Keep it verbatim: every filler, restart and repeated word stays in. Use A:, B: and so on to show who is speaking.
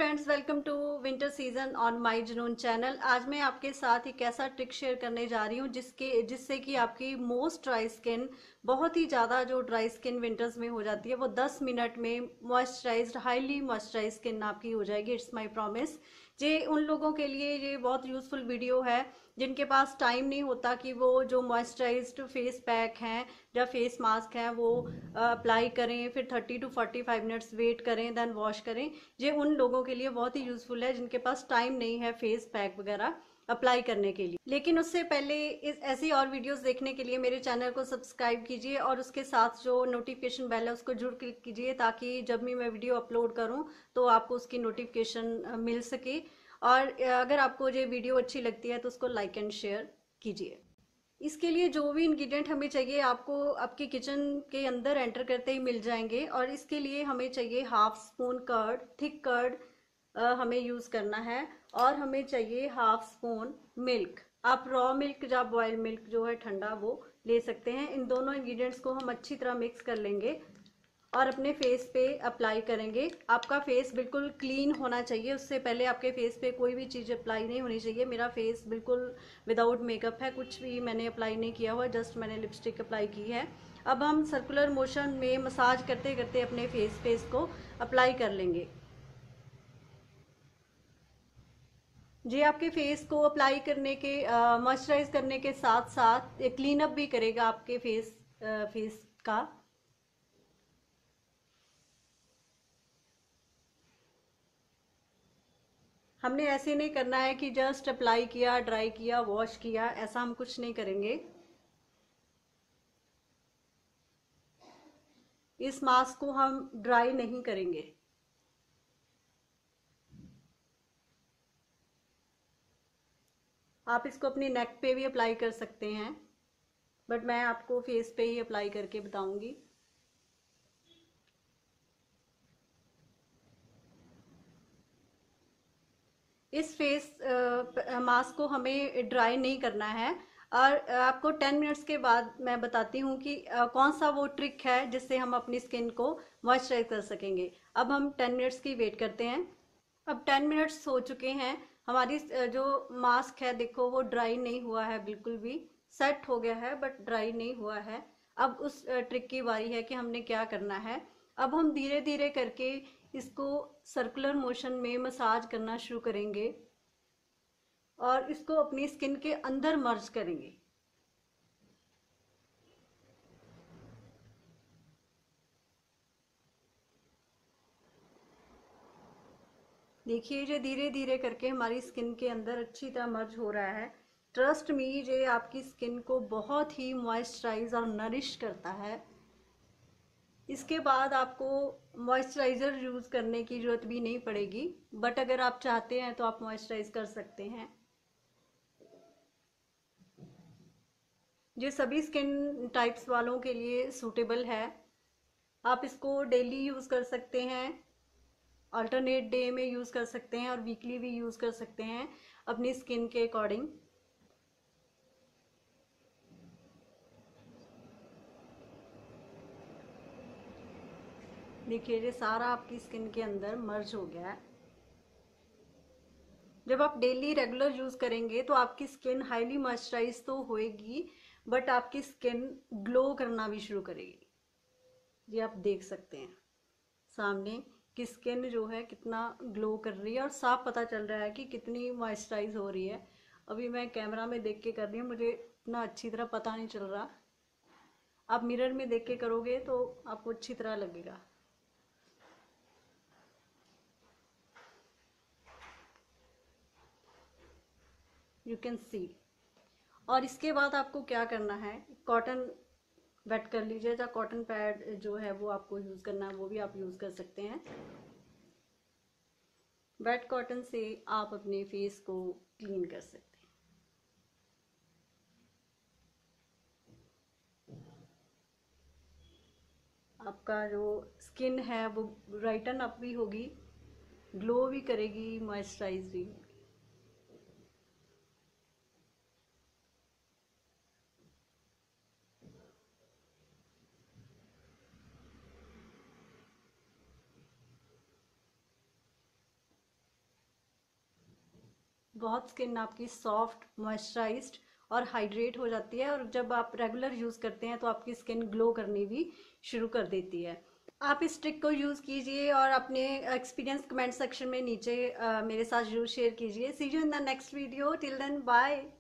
A: Friends, welcome to winter season on my Junoon channel. आज मैं आपके साथ एक ऐसा ट्रिक शेयर करने जा रही हूँ जिसके जिससे कि आपकी मोस्ट ड्राई स्किन, बहुत ही ज़्यादा जो ड्राई स्किन विंटर्स में हो जाती है, वो दस मिनट में मॉइस्चराइज्ड, हाईली मॉइस्चराइज स्किन आपकी हो जाएगी। It's my promise. ये उन लोगों के लिए ये बहुत यूजफुल वीडियो है जिनके पास टाइम नहीं होता कि वो जो मॉइस्चराइज्ड फेस पैक हैं या फेस मास्क हैं वो अप्लाई करें, फिर thirty to forty five minutes wait करें, देन वॉश करें। ये उन लोगों के लिए बहुत ही यूजफुल है जिनके पास टाइम नहीं है फेस पैक वगैरह अप्लाई करने के लिए। लेकिन उससे पहले इस ऐसी और वीडियोस देखने के लिए मेरे चैनल को सब्सक्राइब कीजिए और उसके साथ जो नोटिफिकेशन बेल है उसको जरूर क्लिक कीजिए, ताकि जब भी मैं वीडियो अपलोड करूं तो आपको उसकी नोटिफिकेशन मिल सके। और अगर आपको ये वीडियो अच्छी लगती है तो उसको लाइक एंड शेयर कीजिए। इसके लिए जो भी इंग्रेडिएंट हमें चाहिए आपको आपके किचन के अंदर एंटर करते ही मिल जाएंगे। और इसके लिए हमें चाहिए half spoon curd, thick curd हमें यूज करना है। और हमें चाहिए हाफ स्पून मिल्क। आप रॉ मिल्क या बॉयल मिल्क जो है ठंडा वो ले सकते हैं। इन दोनों इंग्रेडिएंट्स को हम अच्छी तरह मिक्स कर लेंगे और अपने फेस पे अप्लाई करेंगे। आपका फेस बिल्कुल क्लीन होना चाहिए, उससे पहले आपके फेस पे कोई भी चीज़ अप्लाई नहीं होनी चाहिए। मेरा फेस बिल्कुल विदाउट मेकअप है, कुछ भी मैंने अप्लाई नहीं किया हुआ, जस्ट मैंने लिपस्टिक अप्लाई की है। अब हम सर्कुलर मोशन में मसाज करते करते अपने फेस पे इसको अप्लाई कर लेंगे। जी, आपके फेस को अप्लाई करने के, मॉइस्चराइज करने के साथ साथ क्लीन अप भी करेगा आपके फेस फेस का। हमने ऐसे नहीं करना है कि जस्ट अप्लाई किया, ड्राई किया, वॉश किया, ऐसा हम कुछ नहीं करेंगे। इस मास्क को हम ड्राई नहीं करेंगे। आप इसको अपनी नेक पे भी अप्लाई कर सकते हैं, बट मैं आपको फेस पे ही अप्लाई करके बताऊंगी। इस फेस मास्क को हमें ड्राई नहीं करना है। और आपको टेन मिनट्स के बाद मैं बताती हूँ कि आ, कौन सा वो ट्रिक है जिससे हम अपनी स्किन को मॉइस्चराइज कर सकेंगे। अब हम टेन मिनट्स की वेट करते हैं। अब टेन मिनट्स हो चुके हैं। हमारी जो मास्क है देखो वो ड्राई नहीं हुआ है, बिल्कुल भी सेट हो गया है बट ड्राई नहीं हुआ है। अब उस ट्रिक की बारी है कि हमने क्या करना है। अब हम धीरे धीरे करके इसको सर्कुलर मोशन में मसाज करना शुरू करेंगे और इसको अपनी स्किन के अंदर मर्ज करेंगे। देखिए, ये धीरे धीरे करके हमारी स्किन के अंदर अच्छी तरह मर्ज हो रहा है। ट्रस्ट मी, ये आपकी स्किन को बहुत ही मॉइस्चराइज और नरिश करता है। इसके बाद आपको मॉइस्चराइज़र यूज़ करने की ज़रूरत भी नहीं पड़ेगी, बट अगर आप चाहते हैं तो आप मॉइस्चराइज कर सकते हैं। ये सभी स्किन टाइप्स वालों के लिए सूटेबल है। आप इसको डेली यूज़ कर सकते हैं, अल्टरनेट डे में यूज़ कर सकते हैं और वीकली भी यूज़ कर सकते हैं अपनी स्किन के अकॉर्डिंग। देखिए, ये सारा आपकी स्किन के अंदर मर्ज हो गया है। जब आप डेली रेगुलर यूज करेंगे तो आपकी स्किन हाईली मॉइस्चराइज तो होएगी, बट आपकी स्किन ग्लो करना भी शुरू करेगी। ये आप देख सकते हैं सामने कि स्किन जो है कितना ग्लो कर रही है और साफ पता चल रहा है कि कितनी मॉइस्चराइज हो रही है। अभी मैं कैमरा में देख के कर रही हूँ, मुझे इतना अच्छी तरह पता नहीं चल रहा। आप मिरर में देख के करोगे तो आपको अच्छी तरह लगेगा। You can see. और इसके बाद आपको क्या करना है, कॉटन वेट कर लीजिए, या कॉटन पैड जो है वो आपको यूज़ करना है, वो भी आप यूज़ कर सकते हैं। वेट कॉटन से आप अपने फेस को क्लीन कर सकते हैं। आपका जो स्किन है वो ब्राइटन अप भी होगी, ग्लो भी करेगी, मॉइस्चराइज भी। बहुत स्किन आपकी सॉफ्ट, मॉइस्चराइज्ड और हाइड्रेट हो जाती है, और जब आप रेगुलर यूज़ करते हैं तो आपकी स्किन ग्लो करनी भी शुरू कर देती है। आप इस ट्रिक को यूज़ कीजिए और अपने एक्सपीरियंस कमेंट सेक्शन में नीचे अ, मेरे साथ जरूर शेयर कीजिए। See you in the next video, till then bye.